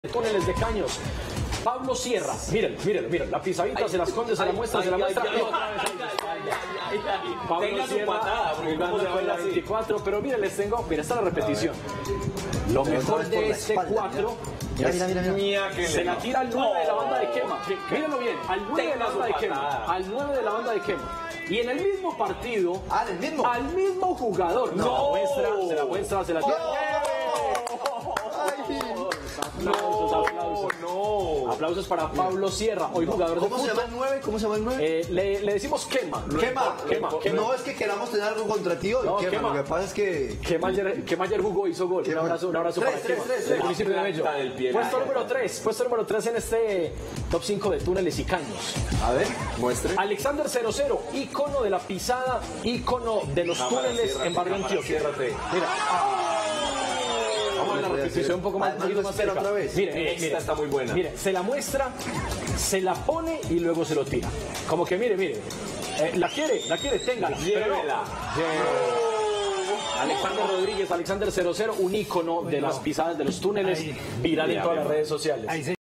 Túneles de Caños. Pablo Sierra, miren, la pisadita se la esconde, se la muestra, se la muestra. Pablo Sierra, jugando con la 24, pero miren, les tengo, mira, está la repetición. Lo mejor de este 4, Mira. se la tira al 9 de la banda de Quema. Mírenlo bien, al 9 de la banda de Quema. Al 9 de la banda de Quema. Y en el mismo partido, al mismo jugador, se la muestra, se la tira. Aplausos para Pablo Sierra, hoy jugador de fútbol. ¿Cómo se llama el 9? Le decimos Quema. Quema. No es que queramos tener algo contra ti hoy. No, Quema. Lo que pasa es que... Quema ayer jugó, hizo gol. Un abrazo para Quema. Del municipio de Bello. Puesto número 3 en este top 5 de túneles y caños. A ver, muestre. Alexander 00, ícono de la pisada, ícono de los túneles en Barrio Antioquia. Mira. Vamos a ver la repetición un poco más cerca. Otra vez. Mire, Esta está muy buena. Mire, se la muestra, se la pone y luego se lo tira. Como que mire. La quiere, téngala. Llévela. Alexander Rodríguez, Alexander 00, un ícono de las pisadas de los túneles, viral en todas las redes sociales.